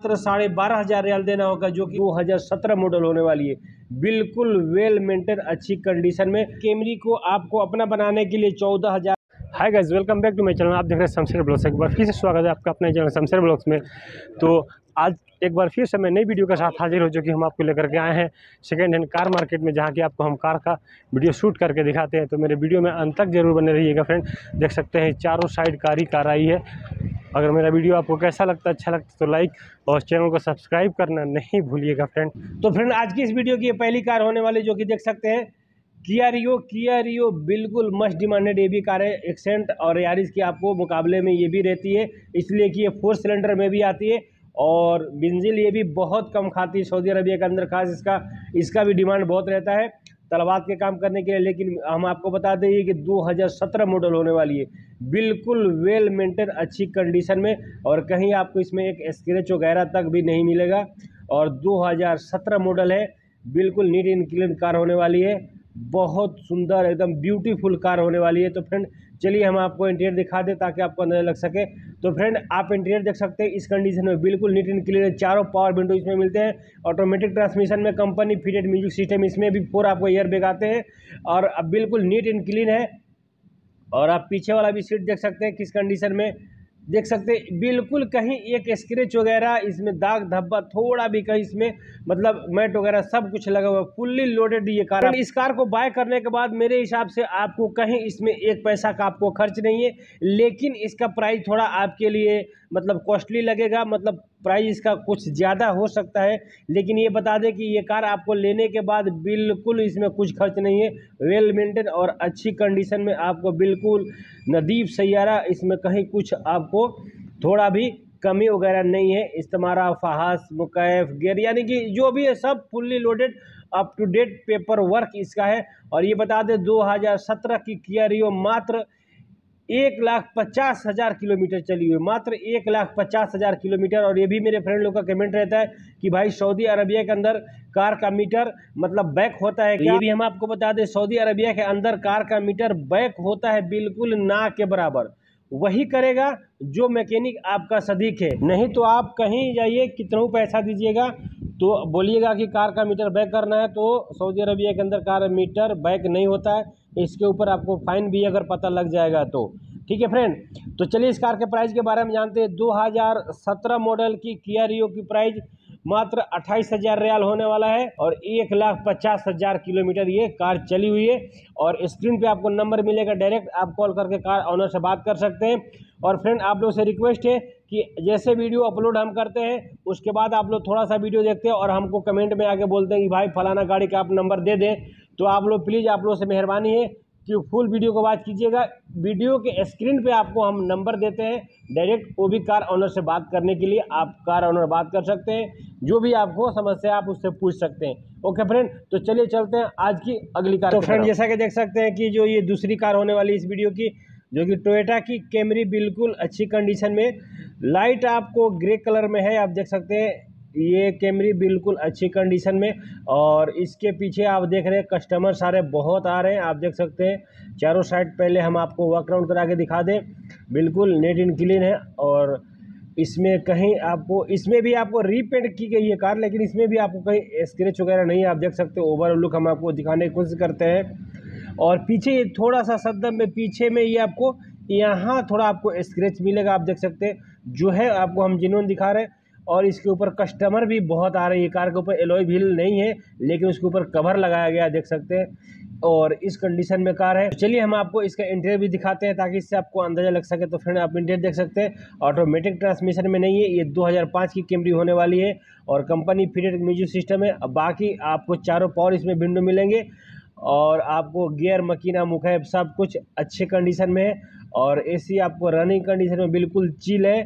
12,500 रियाल देना होगा, जो कि 2017 मॉडल होने वाली है। बिल्कुल वेल मेंटेन अच्छी कंडीशन में कैमरी को आपको अपना बनाने के लिए 14,000। Hi guys, welcome back to my channel. आप देख रहे हैं शमशेर ब्लॉग्स। एक बार फिर से स्वागत है आपका अपने चैनल शमशेर ब्लॉग्स में। तो आज एक बार फिर से मैं नई वीडियो के साथ हाजिर हो, जो कि हम आपको लेकर के आए हैं सेकेंड हैंड कार मार्केट में, जहां कि आपको हम कार का वीडियो शूट करके दिखाते हैं। तो मेरे वीडियो में अंत तक जरूर बने रहिएगा फ्रेंड। देख सकते हैं चारों साइड कार ही कार आई है। अगर मेरा वीडियो आपको कैसा लगता है, अच्छा लगता है, तो लाइक और चैनल को सब्सक्राइब करना नहीं भूलिएगा फ्रेंड। तो फ्रेंड आज की इस वीडियो की ये पहली कार होने वाली, जो कि देख सकते हैं किया रियो बिल्कुल मस्ट डिमांडेड ये भी कार है। एक्सेंट और यारिस की आपको मुकाबले में ये भी रहती है, इसलिए कि ये 4 सिलेंडर में भी आती है और बेंजीन ये भी बहुत कम खाती है। सऊदी अरबिया के अंदर खास इसका भी डिमांड बहुत रहता है तलवात के काम करने के लिए। लेकिन हम आपको बता दें कि 2017 मॉडल होने वाली है, बिल्कुल वेल मेंटेन अच्छी कंडीशन में, और कहीं आपको इसमें एक स्क्रैच वगैरह तक भी नहीं मिलेगा। और 2017 मॉडल है, बिल्कुल नीट एंड क्लीन कार होने वाली है, बहुत सुंदर एकदम ब्यूटीफुल कार होने वाली है। तो फ्रेंड चलिए हम आपको इंटीरियर दिखा दें ताकि आपको अंदाजा लग सके। तो फ्रेंड आप इंटीरियर देख सकते हैं इस कंडीशन में, बिल्कुल नीट एंड क्लीन है। चारों पावर विंडो इसमें मिलते हैं, ऑटोमेटिक ट्रांसमिशन में, कंपनी फिटेड म्यूजिक सिस्टम इसमें भी 4 आपको एयर बैग आते हैं, और अब बिल्कुल नीट एंड क्लीन है। और आप पीछे वाला भी सीट देख सकते हैं किस कंडीशन में, देख सकते हैं बिल्कुल कहीं एक स्क्रैच वगैरह इसमें दाग धब्बा थोड़ा भी कहीं इसमें मतलब मैट वगैरह सब कुछ लगा हुआ, फुल्ली लोडेड ये कार। इस कार को बाय करने के बाद मेरे हिसाब से आपको कहीं इसमें एक पैसा का आपको खर्च नहीं है, लेकिन इसका प्राइस थोड़ा आपके लिए मतलब कॉस्टली लगेगा, मतलब प्राइस इसका कुछ ज़्यादा हो सकता है। लेकिन ये बता दें कि ये कार आपको लेने के बाद बिल्कुल इसमें कुछ खर्च नहीं है, वेल मेंटेन और अच्छी कंडीशन में आपको बिल्कुल नदीफ सैयारा, इसमें कहीं कुछ आपको थोड़ा भी कमी वगैरह नहीं है। इस्तेमारा फहास मुकैफ गियर यानी कि जो भी है सब fully loaded up to date paper work इसका है। और ये बता दें 2017 की किया रियो मात्र 1,50,000 किलोमीटर चली हुई, मात्र 1,50,000 किलोमीटर। और ये भी मेरे फ्रेंड लोग का कमेंट रहता है कि भाई सऊदी अरबिया के अंदर कार का मीटर मतलब बैक होता है क्या? ये भी हम आपको बता दें सऊदी अरबिया के अंदर कार का मीटर बैक होता है, बिल्कुल ना के बराबर वही करेगा जो मैकेनिक आपका सदीक है। नहीं तो आप कहीं जाइए कितना पैसा दीजिएगा तो बोलिएगा कि कार का मीटर बैक करना है, तो सऊदी अरबिया के अंदर कार मीटर बैक नहीं होता है। इसके ऊपर आपको फाइन भी अगर पता लग जाएगा तो ठीक है फ्रेंड। तो चलिए इस कार के प्राइस के बारे में जानते हैं। 2017 मॉडल की किया रियो की प्राइस मात्र 28,000 रियाल होने वाला है, और 1,50,000 किलोमीटर ये कार चली हुई है। और स्क्रीन पे आपको नंबर मिलेगा, डायरेक्ट आप कॉल करके कार ऑनर से बात कर सकते हैं। और फ्रेंड आप लोग से रिक्वेस्ट है कि जैसे वीडियो अपलोड हम करते हैं उसके बाद आप लोग थोड़ा सा वीडियो देखते हैं और हमको कमेंट में आके बोलते हैं कि भाई फलाना गाड़ी का आप नंबर दे दें, तो आप लोग प्लीज़, आप लोग से मेहरबानी है कि फुल वीडियो को बात कीजिएगा। वीडियो के स्क्रीन पे आपको हम नंबर देते हैं, डायरेक्ट वो भी कार ऑनर से बात करने के लिए आप कार ऑनर बात कर सकते हैं, जो भी आपको समस्या आप उससे पूछ सकते हैं। ओके फ्रेंड, तो चलिए चलते हैं आज की अगली कार। तो फ्रेंड जैसा कि देख सकते हैं कि जो ये दूसरी कार होने वाली इस वीडियो की, जो कि टोयोटा की कैमरी, बिल्कुल अच्छी कंडीशन में, लाइट आपको ग्रे कलर में है, आप देख सकते हैं ये कैमरी बिल्कुल अच्छी कंडीशन में। और इसके पीछे आप देख रहे हैं कस्टमर सारे बहुत आ रहे हैं, आप देख सकते हैं चारों साइड। पहले हम आपको वॉक राउंड करा के दिखा दें, बिल्कुल नीट एंड क्लीन है। और इसमें कहीं आपको, इसमें भी आपको रीपेंट की गई है कार, लेकिन इसमें भी आपको कहीं स्क्रैच वगैरह नहीं है, आप देख सकते हो। ओवरऑल लुक हम आपको दिखाने की कोशिश करते हैं। और पीछे ये थोड़ा सा सद्दम में पीछे में ये आपको यहाँ थोड़ा आपको स्क्रैच मिलेगा, आप देख सकते हैं, जो है आपको हम जेन्युइन दिखा रहे हैं। और इसके ऊपर कस्टमर भी बहुत आ रहे हैं। ये कार के ऊपर एलॉय व्हील नहीं है, लेकिन उसके ऊपर कवर लगाया गया है, देख सकते हैं। और इस कंडीशन में कार है। चलिए हम आपको इसका इंटीरियर भी दिखाते हैं ताकि इससे आपको अंदाजा लग सके। तो फ्रेंड आप इंटीरियर देख सकते हैं, ऑटोमेटिक ट्रांसमिशन में नहीं है, ये 2005 की कैमरी होने वाली है, और कंपनी फिटेड म्यूजिक सिस्टम है। बाकी आपको चारों पावर इसमें विंडो मिलेंगे, और आपको गियर मकीना मुखैब सब कुछ अच्छे कंडीशन में है। और एसी आपको रनिंग कंडीशन में बिल्कुल चिल है।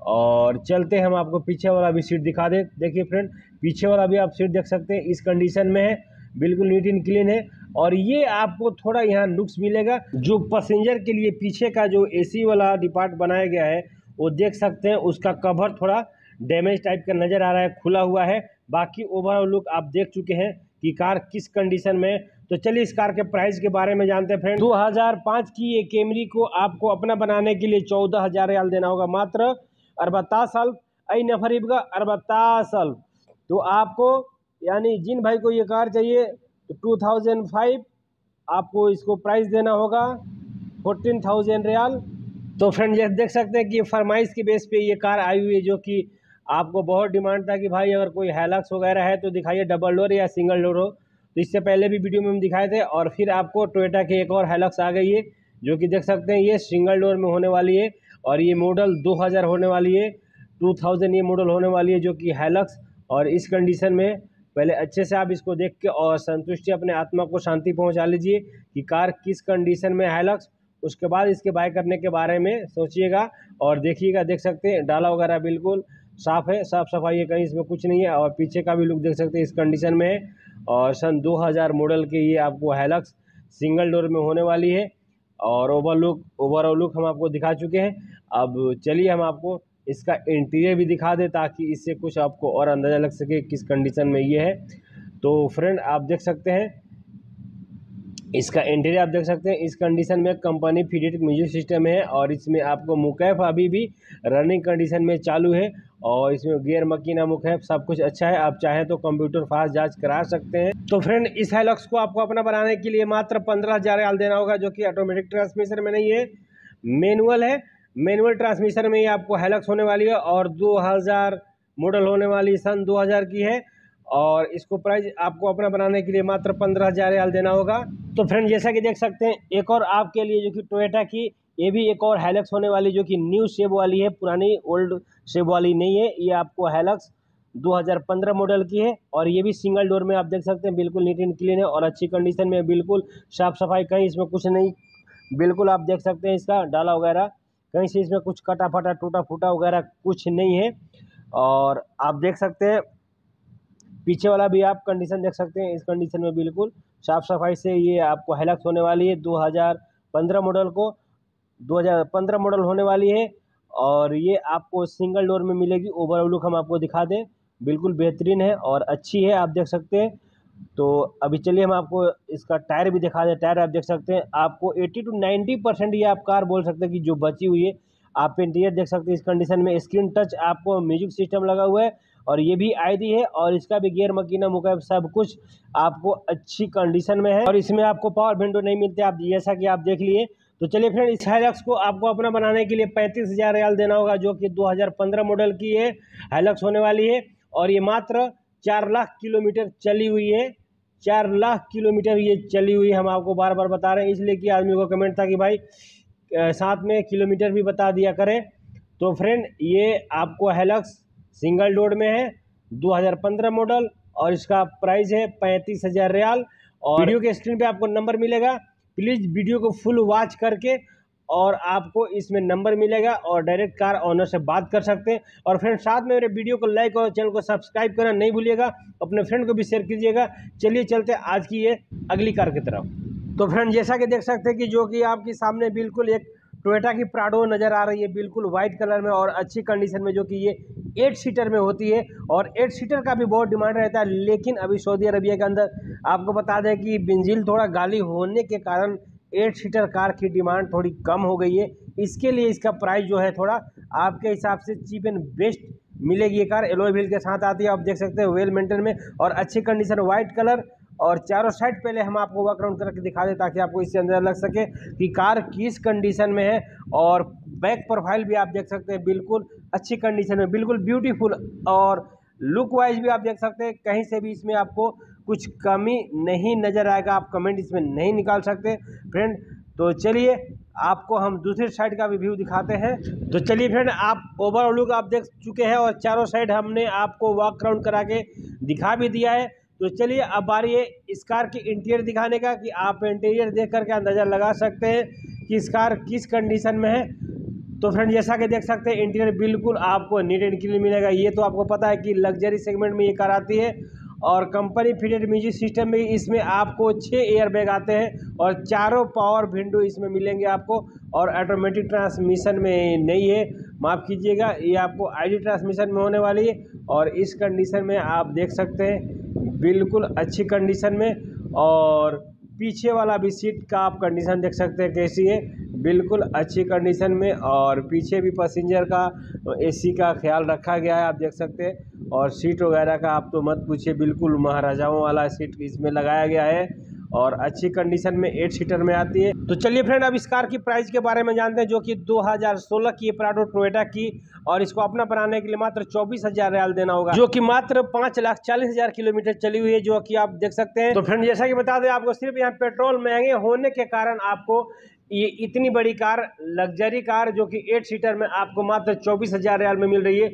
और चलते हैं हम आपको पीछे वाला भी सीट दिखा दें। देखिए फ्रेंड पीछे वाला भी आप सीट देख सकते हैं, इस कंडीशन में है, बिल्कुल नीट एंड क्लीन है। और ये आपको थोड़ा यहाँ नुक्स मिलेगा, जो पैसेंजर के लिए पीछे का जो एसी वाला डिपार्ट बनाया गया है वो देख सकते हैं, उसका कवर थोड़ा डैमेज टाइप का नज़र आ रहा है, खुला हुआ है। बाकी ओवरऑल लुक आप देख चुके हैं कि कार किस कंडीशन में है। तो चलिए इस कार के प्राइस के बारे में जानते हैं फ्रेंड। 2005 की ये कैमरी को आपको अपना बनाने के लिए 14,000 रियाल देना होगा, मात्र 64 आई नफरीब का 64 साल। तो आपको यानी जिन भाई को ये कार चाहिए तो 2005 आपको इसको प्राइस देना होगा 14,000 रियाल। तो फ्रेंड ये देख सकते हैं कि फरमाइश की बेस पे ये कार आई हुई है, जो कि आपको बहुत डिमांड था कि भाई अगर कोई हैलक्स वगैरह है तो दिखाइए डबल डोर या सिंगल डोर हो। तो इससे पहले भी वीडियो में हम दिखाए थे, और फिर आपको टोयोटा की एक और हैलक्स आ गई है, जो कि देख सकते हैं ये सिंगल डोर में होने वाली है, और ये मॉडल 2000 होने वाली है, 2000 ये मॉडल होने वाली है, जो कि हैलक्स। और इस कंडीशन में पहले अच्छे से आप इसको देख के और संतुष्टि अपने आत्मा को शांति पहुंचा लीजिए कि कार किस कंडीशन में हैलक्स, उसके बाद इसके बाय करने के बारे में सोचिएगा और देखिएगा। देख सकते हैं डाला वगैरह बिल्कुल साफ़ है, साफ़ सफाई है, कहीं इसमें कुछ नहीं है। और पीछे का भी लुक देख सकते हैं इस कंडीशन में है, और सन 2000 मॉडल के ये आपको हैलक्स सिंगल डोर में होने वाली है। और ओवरऑल लुक हम आपको दिखा चुके हैं। अब चलिए हम आपको इसका इंटीरियर भी दिखा दें, ताकि इससे कुछ आपको और अंदाज़ा लग सके किस कंडीशन में ये है। तो फ्रेंड आप देख सकते हैं इसका इंटीरियर, आप देख सकते हैं इस कंडीशन में कंपनी फिटेड म्यूजिक सिस्टम है, और इसमें आपको मुकैफ अभी भी रनिंग कंडीशन में चालू है, और इसमें गियर मकीना मुकैफ सब कुछ अच्छा है। आप चाहें तो कंप्यूटर फास्ट जांच करा सकते हैं। तो फ्रेंड इस हैलक्स को आपको अपना बनाने के लिए मात्र 15,000 रियाल देना होगा, जो कि ऑटोमेटिक ट्रांसमिशन में नहीं है, मैनुअल है। मैनुअल ट्रांसमिशन में ये आपको हैलक्स होने वाली है, और 2000 मॉडल होने वाली, सन 2000 की है, और इसको प्राइस आपको अपना बनाने के लिए मात्र 15,000 रियाल देना होगा। तो फ्रेंड जैसा कि देख सकते हैं एक और आपके लिए जो कि टोयोटा की ये भी एक और हैलक्स होने वाली, जो कि न्यू शेप वाली है, पुरानी ओल्ड शेप वाली नहीं है। ये आपको हैलक्स 2015 मॉडल की है, और ये भी सिंगल डोर में आप देख सकते हैं बिल्कुल नीट एंड क्लीन है और अच्छी कंडीशन में, बिल्कुल साफ़ सफाई, कहीं इसमें कुछ नहीं, बिल्कुल आप देख सकते हैं इसका डाला वगैरह कहीं से इसमें कुछ कटा फटा टूटा फूटा वगैरह कुछ नहीं है। और आप देख सकते हैं पीछे वाला भी आप कंडीशन देख सकते हैं, इस कंडीशन में बिल्कुल साफ़ सफाई से ये आपको हैलक्स होने वाली है। 2015 मॉडल होने वाली है, और ये आपको सिंगल डोर में मिलेगी। ओवरऑल लुक हम आपको दिखा दें, बिल्कुल बेहतरीन है और अच्छी है, आप देख सकते हैं। तो अभी चलिए हम आपको इसका टायर भी दिखा दें। टायर आप देख सकते हैं आपको 80 to 90% ये आप कार बोल सकते हैं कि जो बची हुई है। आप इंटीरियर देख सकते हैं इस कंडीशन में, स्क्रीन टच आपको म्यूजिक सिस्टम लगा हुआ है, और ये भी आईडी है, और इसका भी गियर मकीना मुकैफ सब कुछ आपको अच्छी कंडीशन में है। और इसमें आपको पावर विंडो नहीं मिलते, आप जैसा कि आप देख लिए। तो चलिए फ्रेंड इस हैलक्स को आपको अपना बनाने के लिए 35,000 रियाल देना होगा, जो कि 2015 मॉडल की है हैलक्स होने वाली है, और ये मात्र 4 लाख किलोमीटर चली हुई है। 4 लाख किलोमीटर ये चली हुई है, हम आपको बार बार बता रहे हैं, इसलिए कि आदमी को कमेंट था कि भाई साथ में किलोमीटर भी बता दिया करें। तो फ्रेंड ये आपको हैलक्स सिंगल डोर में है, 2015 मॉडल, और इसका प्राइस है 35,000 रियाल। और वीडियो के स्क्रीन पे आपको नंबर मिलेगा, प्लीज़ वीडियो को फुल वॉच करके, और आपको इसमें नंबर मिलेगा, और डायरेक्ट कार ऑनर से बात कर सकते हैं। और फ्रेंड साथ में मेरे वीडियो को लाइक और चैनल को सब्सक्राइब करना नहीं भूलिएगा, अपने फ्रेंड को भी शेयर कीजिएगा। चलिए चलते आज की ये अगली कार की तरफ। तो फ्रेंड जैसा कि देख सकते हैं कि जो कि आपके सामने बिल्कुल एक टोयोटा की प्राडो नज़र आ रही है, बिल्कुल वाइट कलर में और अच्छी कंडीशन में, जो कि ये 8 सीटर में होती है, और 8 सीटर का भी बहुत डिमांड रहता है। लेकिन अभी सऊदी अरबिया के अंदर आपको बता दें कि बेंजीन थोड़ा गाली होने के कारण 8 सीटर कार की डिमांड थोड़ी कम हो गई है। इसके लिए इसका प्राइस जो है थोड़ा आपके हिसाब से चीप एंड बेस्ट मिलेगी। ये कार एलॉय व्हील के साथ आती है, आप देख सकते हैं वेल मेंटेन में और अच्छी कंडीशन, वाइट कलर, और चारों साइड पहले हम आपको वर्क राउंड करके दिखा दें, ताकि आपको इससे अंदर लग सके कि कार किस कंडीशन में है। और बैक प्रोफाइल भी आप देख सकते हैं बिल्कुल अच्छी कंडीशन में, बिल्कुल ब्यूटीफुल, और लुक वाइज भी आप देख सकते हैं कहीं से भी इसमें आपको कुछ कमी नहीं नज़र आएगा, आप कमेंट इसमें नहीं निकाल सकते फ्रेंड। तो चलिए आपको हम दूसरी साइड का भी व्यू दिखाते हैं। तो चलिए फ्रेंड आप ओवरऑल लुक आप देख चुके हैं, और चारों साइड हमने आपको वॉक राउंड करा के दिखा भी दिया है। तो चलिए अब बारी है इस कार की इंटीरियर दिखाने का, कि आप इंटीरियर देख करके अंदाज़ा लगा सकते हैं कि इस कार किस कंडीशन में है। तो फ्रेंड जैसा कि देख सकते हैं इंटीरियर बिल्कुल आपको नीट एंड क्लीन मिलेगा। ये तो आपको पता है कि लग्जरी सेगमेंट में ये कार आती है, और कंपनी फिटेड म्यूजिक सिस्टम में इसमें आपको 6 एयर बैग आते हैं, और चारों पावर विंडो इसमें मिलेंगे आपको, और ऑटोमेटिक ट्रांसमिशन में नहीं है, माफ़ कीजिएगा, ये आपको आईडी ट्रांसमिशन में होने वाली है। और इस कंडीशन में आप देख सकते हैं बिल्कुल अच्छी कंडीशन में, और पीछे वाला भी सीट का आप कंडीशन देख सकते हैं कैसी है, बिल्कुल अच्छी कंडीशन में, और पीछे भी पैसेंजर का एसी का ख्याल रखा गया है, आप देख सकते हैं। और सीट वगैरह का आप तो मत पूछिए, बिल्कुल महाराजाओं वाला सीट इसमें लगाया गया है, और अच्छी कंडीशन में 8 सीटर में आती है। तो चलिए फ्रेंड, अब इस कार की प्राइस के बारे में जानते हैं, जो कि 2016 की है प्राडो टोयोटा की, और इसको अपना बनाने के लिए मात्र 24,000 रियाल देना होगा, जो कि मात्र 5,40,000 किलोमीटर चली हुई है, जो कि आप देख सकते हैं। तो फ्रेंड, जैसा कि बता दें आपको, सिर्फ यहाँ पेट्रोल महंगे होने के कारण आपको ये इतनी बड़ी कार, लग्जरी कार, जो कि 8 सीटर में आपको मात्र 24,000 रियाल में मिल रही है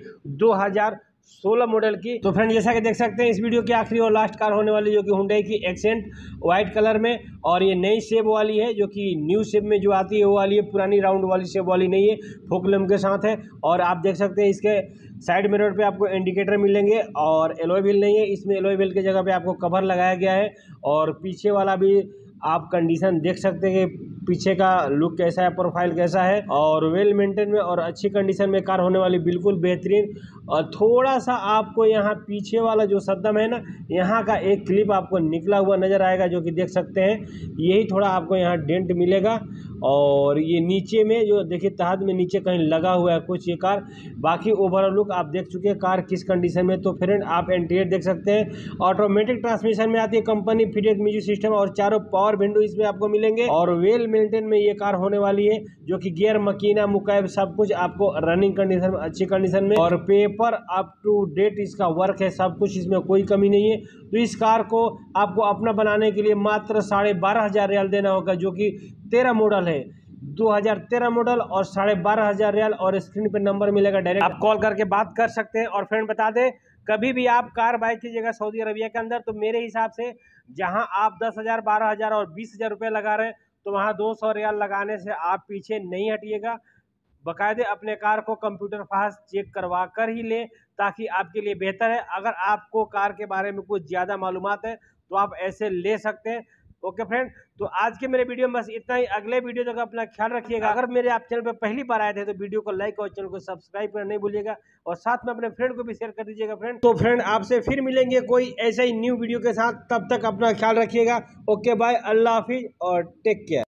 2016 मॉडल की। तो फ्रेंड, जैसा कि देख सकते हैं, इस वीडियो की आखिरी और लास्ट कार होने वाली, जो कि हुंडई की एक्सेंट व्हाइट कलर में, और ये नई शेप वाली है, जो कि न्यू शेप में जो आती है वो वाली है, पुरानी राउंड वाली शेप वाली नहीं है, फोकलम के साथ है। और आप देख सकते हैं इसके साइड मिरर पे आपको इंडिकेटर मिलेंगे, और एलॉय व्हील नहीं है इसमें, एलॉय व्हील की जगह पे आपको कवर लगाया गया है। और पीछे वाला भी आप कंडीशन देख सकते हैं कि पीछे का लुक कैसा है, प्रोफाइल कैसा है, और वेल मेंटेन में और अच्छी कंडीशन में कार होने वाली, बिल्कुल बेहतरीन। और थोड़ा सा आपको यहाँ पीछे वाला जो सद्दम है ना, यहाँ का एक क्लिप आपको निकला हुआ नज़र आएगा, जो कि देख सकते हैं, यही थोड़ा आपको यहाँ डेंट मिलेगा। और ये नीचे में जो देखिए तहत में नीचे कहीं लगा हुआ है कुछ ये कार। बाकी ओवरऑल लुक आप देख चुके हैं कार किस कंडीशन में। तो फ्रेंड, आप इंटीरियर देख सकते हैं, ऑटोमेटिक ट्रांसमिशन में आती है, कंपनी फिटेड म्यूजिक सिस्टम, और चारों पावर विंडो इसमें आपको मिलेंगे, और वेल मेंटेन में ये कार होने वाली है, जो कि गियर, मकीना, मुकायब सब कुछ आपको रनिंग कंडीशन में, अच्छी कंडीशन में, और पेपर अप टू डेट इसका वर्क है, सब कुछ इसमें कोई कमी नहीं है। तो इस कार को आपको अपना बनाने के लिए मात्र 12,500 रियाल देना होगा, जो कि 13 मॉडल है, 2013 मॉडल, और 12,500 रियाल। और स्क्रीन पे नंबर मिलेगा, डायरेक्ट आप कॉल करके बात कर सकते हैं। और फ्रेंड, बता दें, कभी भी आप कार बाय कीजिएगा सऊदी अरबिया के अंदर, तो मेरे हिसाब से जहां आप 10,000, 12,000 और 20,000 रुपये लगा रहे हैं, तो वहां 200 रियाल लगाने से आप पीछे नहीं हटिएगा। बाकायदे अपने कार को कंप्यूटर फास्ट चेक करवा कर ही लें, ताकि आपके लिए बेहतर है। अगर आपको कार के बारे में कुछ ज़्यादा मालूमात है तो आप ऐसे ले सकते हैं। ओके फ्रेंड, तो आज के मेरे वीडियो में बस इतना ही। अगले वीडियो तक अपना ख्याल रखिएगा। अगर मेरे आप चैनल पर पहली बार आए थे तो वीडियो को लाइक और चैनल को सब्सक्राइब करना नहीं भूलिएगा, और साथ में अपने फ्रेंड को भी शेयर कर दीजिएगा फ्रेंड। तो फ्रेंड, आपसे फिर मिलेंगे कोई ऐसे ही न्यू वीडियो के साथ, तब तक अपना ख्याल रखिएगा। ओके बाय, अल्लाह हाफिज और टेक केयर।